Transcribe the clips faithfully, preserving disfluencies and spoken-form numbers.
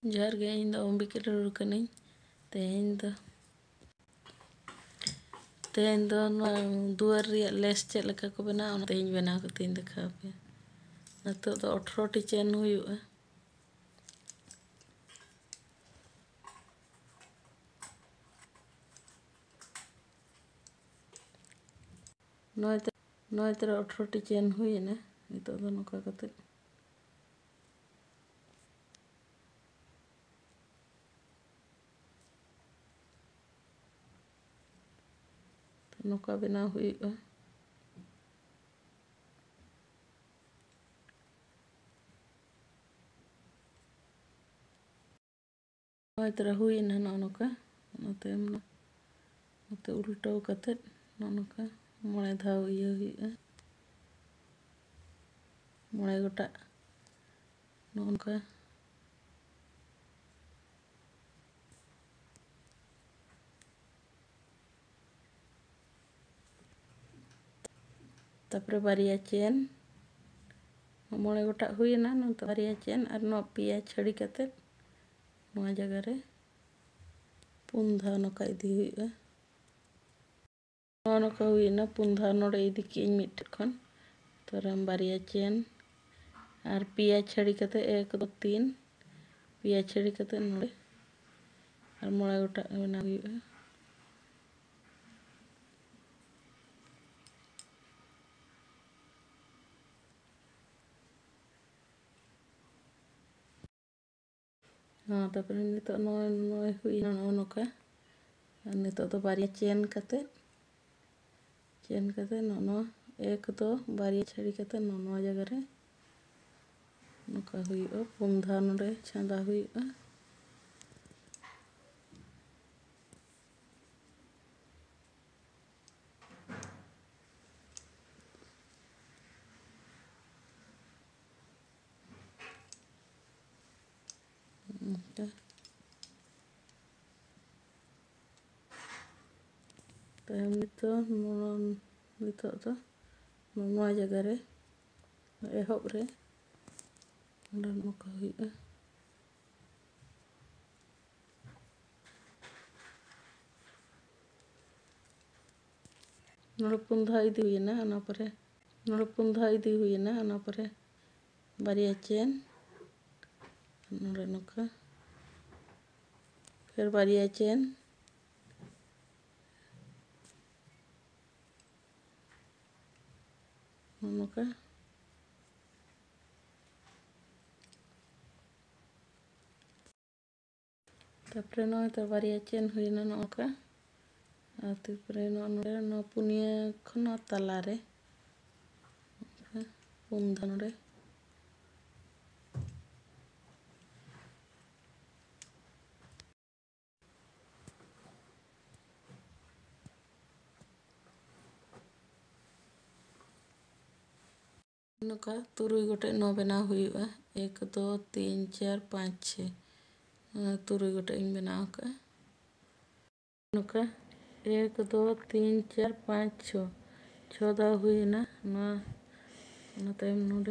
ᱡᱚᱦᱟᱨ ᱜᱮ, ᱤᱧ ᱫᱚ ᱚᱢᱵᱤᱠᱟ ᱴᱩᱰᱩ ᱠᱟᱹᱱᱟᱹᱧ᱾ ᱛᱮᱦᱮᱧ ᱫᱚ ᱛᱮᱦᱮᱧ ᱫᱚ ᱱᱚᱣᱟ ᱫᱩᱣᱟᱹᱨ ᱨᱮᱭᱟᱜ ᱞᱮᱥ ᱪᱮᱫ ᱞᱮᱠᱟ ᱠᱚ ᱵᱮᱱᱟᱣᱟ ᱚᱱᱟ ᱛᱮᱦᱮᱧ ᱵᱮᱱᱟᱣ ᱠᱟᱛᱮᱧ ᱫᱮᱠᱷᱟᱣ ᱯᱮᱭᱟ᱾ ᱱᱤᱛᱚᱜ ᱫᱚ ᱟᱴᱷᱨᱚᱴᱤ ᱪᱮᱱ ᱦᱩᱭᱩᱜᱼᱟ᱾ ᱱᱚᱭ ᱛᱮ ᱱᱚᱭ ᱛᱮ ᱟᱴᱷᱨᱚᱴᱤ ᱪᱮᱱ ᱦᱩᱭᱮᱱᱟ᱾ ᱱᱤᱛᱚᱜ ᱫᱚ ᱱᱚᱝᱠᱟ ᱠᱟᱛᱮ ᱱᱚᱝᱠᱟ ᱵᱮᱱᱟᱣ ᱦᱩᱭᱩᱜᱼᱟ᱾ ᱱᱚᱭ ᱛᱮ ᱦᱩᱭᱮᱱᱟ ᱱᱚᱜᱼᱚ ᱱᱚᱝᱠᱟ᱾ ᱚᱱᱟ ᱛᱟᱭᱚᱢ ᱱᱚᱛᱮ ᱩᱞᱴᱟᱹᱣ ᱠᱟᱛᱮ ᱱᱚᱜᱼᱚ ᱱᱚᱝᱠᱟ ᱢᱚᱬᱮ ᱫᱷᱟᱣ ᱤᱭᱟᱹ ᱦᱩᱭᱩᱜᱼᱟ᱾ ᱢᱚᱬᱮ ᱜᱚᱴᱟᱜ ᱱᱚᱜᱼᱚ ᱱᱚᱝᱠᱟ ᱛᱟᱯᱚᱨᱮ ᱵᱟᱨᱭᱟ ᱪᱮᱱ ᱢᱚᱬᱮ ᱜᱚᱴᱟᱜ ᱦᱩᱭᱮᱱᱟ᱾ ᱱᱚᱛᱮ ᱵᱟᱨᱭᱟ ᱪᱮᱱ ᱟᱨ ᱱᱚᱣᱟ ᱯᱮᱭᱟ ᱪᱷᱟᱹᱲᱤ ᱠᱟᱛᱮ ᱱᱚᱣᱟ ᱡᱟᱭᱜᱟ ᱨᱮ ᱯᱩᱱ ᱫᱷᱟᱣ ᱱᱚᱝᱠᱟ ᱤᱫᱤ ᱦᱩᱭᱩᱜᱼᱟ᱾ ᱱᱚᱜᱼᱚ ᱱᱚᱝᱠᱟ ᱦᱩᱭᱮᱱᱟ ᱯᱩᱱ ᱫᱷᱟᱣ ᱱᱚᱰᱮ ᱤᱫᱤ ᱠᱮᱜ ᱟᱹᱧ ᱢᱤᱫᱴᱷᱮᱱ ᱠᱷᱚᱱ ᱛᱟᱨᱟᱢ ᱵᱟᱨᱭᱟ ᱪᱮᱱ ᱟᱨ ᱯᱮᱭᱟ ᱪᱷᱟᱹᱲᱤ ᱠᱟᱛᱮ ᱮᱠ ᱫᱚ ᱛᱤᱱ ᱯᱮᱭᱟ ᱪᱷᱟᱹᱲᱤ ᱠᱟᱛᱮ ᱱᱚᱰᱮ ᱟᱨ ᱢᱚᱬᱮ ᱜᱚᱴᱟᱜ ᱵᱮᱱᱟᱣ ᱦᱩᱭᱩᱜᱼᱟ᱾ ᱦᱚᱸ ᱛᱟᱯᱚᱨᱮ ᱱᱤᱛᱚᱜ ᱱᱚᱜᱼᱚᱭ ᱱᱚᱜᱼᱚᱭ ᱦᱩᱭᱱᱟ ᱱᱚᱜᱼᱚ ᱱᱚᱝᱠᱟ᱾ ᱟᱨ ᱱᱤᱛᱚᱜ ᱫᱚ ᱵᱟᱨᱭᱟ ᱪᱮᱱ ᱠᱟᱛᱮ ᱪᱮᱱ ᱠᱟᱛᱮ ᱱᱚᱜᱼᱚ ᱱᱚᱣᱟ ᱮᱠ ᱫᱚ ᱵᱟᱨᱭᱟ ᱪᱷᱟᱹᱲᱤ ᱠᱟᱛᱮ ᱱᱚᱜᱼᱚ ᱱᱚᱣᱟ ᱡᱟᱭᱜᱟ ᱨᱮ ᱱᱚᱝᱠᱟ ᱦᱩᱭᱩᱜᱼᱟ᱾ ᱯᱩᱱ ᱫᱷᱟᱣ ᱱᱚᱰᱮ ᱪᱷᱟᱸᱫᱟ ᱦᱩᱭᱩᱜᱼᱟ᱾ ᱛᱟᱭᱚᱢ ᱱᱤᱛᱚᱜ ᱱᱤᱛᱚᱜ ᱫᱚ ᱱᱚᱣᱟ ᱡᱟᱭᱜᱟ ᱨᱮ ᱮᱦᱚᱵ ᱨᱮ ᱚᱸᱰᱮ ᱱᱚᱝᱠᱟ ᱦᱩᱭᱩᱜᱼᱟ᱾ ᱱᱚᱰᱮ ᱯᱩᱱ ᱫᱷᱟᱣ ᱤᱫᱤ ᱦᱩᱭᱮᱱᱟ᱾ ᱚᱱᱟ ᱯᱚᱨᱮ ᱱᱚᱰᱮ ᱯᱩᱱ ᱫᱷᱟᱣ ᱤᱫᱤ ᱦᱩᱭᱮᱱᱟ᱾ ᱚᱱᱟ ᱯᱚᱨᱮ ᱵᱟᱨᱭᱟ ᱪᱮᱱ ᱱᱚᱰᱮ ᱱᱚᱝᱠᱟ ᱯᱷᱮᱨ ᱵᱟᱨᱭᱟ ᱪᱮᱱ ᱱᱚᱝᱠᱟ ᱛᱟᱯᱚᱨᱮ ᱱᱚᱜᱼᱚᱭ ᱛᱚ ᱵᱟᱨᱭᱟ ᱪᱮᱱ ᱦᱩᱭᱱᱟ ᱱᱚᱝᱠᱟ ᱟᱨ ᱛᱟᱨᱯᱚᱨᱮ ᱱᱚᱰᱮ ᱱᱚᱣᱟ ᱯᱩᱱᱭᱟᱹ ᱠᱷᱚᱱ ᱛᱟᱞᱟᱨᱮ ᱯᱩᱱ ᱫᱷᱟᱣ ᱱᱚᱰᱮ ᱱᱚᱝᱠᱟ ᱛᱩᱨᱩᱭ ᱜᱚᱴᱮᱡ ᱱᱚ ᱵᱮᱱᱟᱣ ᱦᱩᱭᱩᱜᱼᱟ᱾ ᱮᱠ ᱫᱩ ᱛᱤᱱ ᱪᱟᱨ ᱯᱟᱸᱪ ᱪᱷᱚ ᱛᱩᱨᱩᱭ ᱜᱚᱴᱮᱡ ᱤᱧ ᱵᱮᱱᱟᱣ ᱟᱠᱟᱜᱼᱟ᱾ ᱱᱚᱝᱠᱟ ᱮᱠ ᱫᱩ ᱛᱤᱱ ᱪᱟᱨ ᱯᱟᱸᱪ ᱪᱷᱚ ᱪᱷᱚ ᱫᱷᱟᱣ ᱦᱩᱭᱮᱱᱟ᱾ ᱱᱚᱣᱟ ᱚᱱᱟ ᱛᱟᱭᱚᱢ ᱱᱚᱰᱮ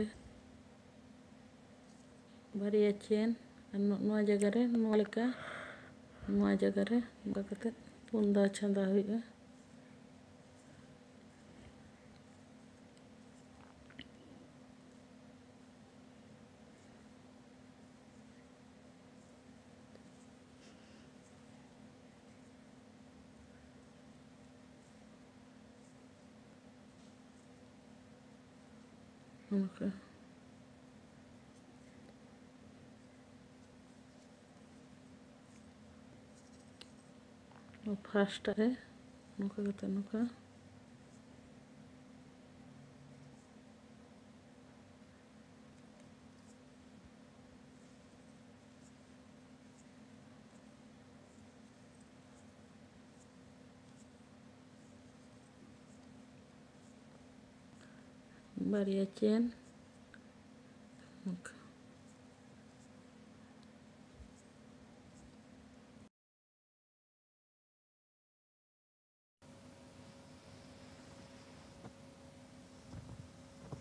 ᱵᱟᱨᱭᱟ ᱪᱮᱱ ᱟᱨ ᱱᱚᱣᱟ ᱡᱟᱭᱜᱟ ᱨᱮ ᱱᱚᱣᱟ ᱞᱮᱠᱟ ᱱᱚᱣᱟ ᱡᱟᱭᱜᱟ ᱨᱮ ᱱᱚᱝᱠᱟ ᱠᱟᱛᱮ ᱯᱩᱱ ᱫᱷᱟᱣ ᱪᱷᱟᱸᱫᱟ ᱦᱩᱭᱩᱜᱼᱟ᱾ ᱱᱚᱝᱠᱟ ᱯᱷᱟᱥᱴ ᱨᱮ ᱱᱚᱝᱠᱟ ᱠᱟᱛᱮ ᱱᱚᱝᱠᱟ ᱵᱟᱨᱭᱟ ᱪᱮᱱ ᱱᱚᱝᱠᱟ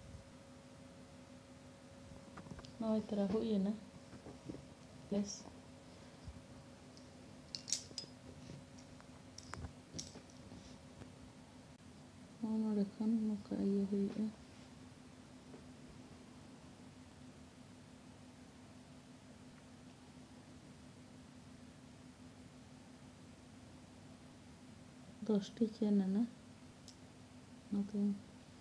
ᱱᱚᱜᱼᱚᱭ ᱛᱚᱨᱟ ᱦᱩᱭᱮᱱᱟ ᱵᱮᱥ नोड़े खन नोका इये हुईगा दसटी चेन है ना मतलब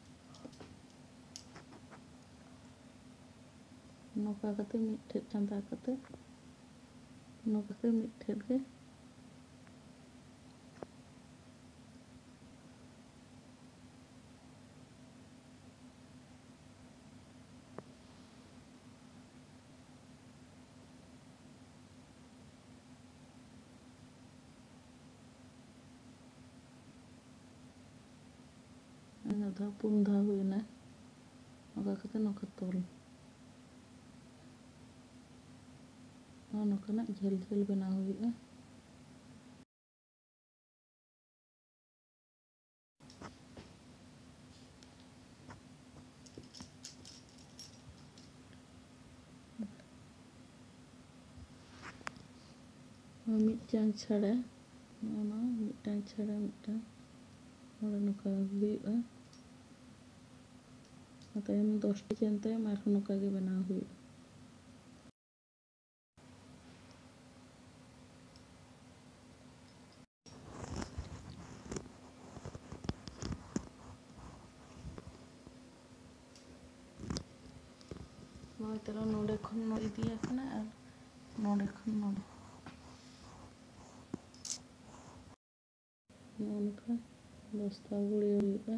नौका कते मिठे चंदा कते नौका के मिठे के धा पुन धा हुई ना नौका कते नौका तोल और नौका ना झेल झेल बना हुई है मिट्टांग छड़ा ना मिट्टांग छड़ा मिट्टांग और नौका हुई है तायम दसटी चेन तायम आर नौका के बना हुई नोड़े तरह नोड़े खन नो इदिया कना और नोड़े खन नोड़े नोनका दस्ता गुड़ी हुई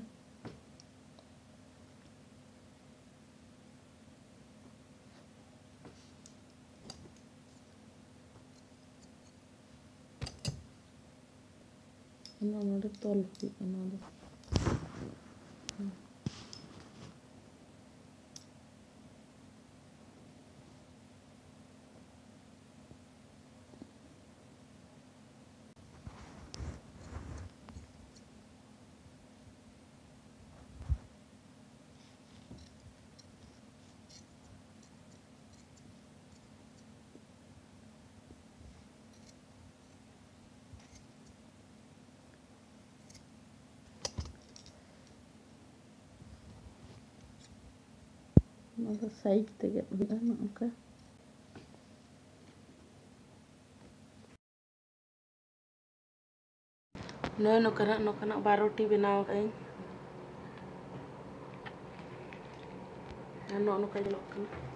नोड़े तोल हुई नोड़े मतलब साइज तक हुआ नौका नौ नौका नौका बारोटी बनाव कहीं नौ नौका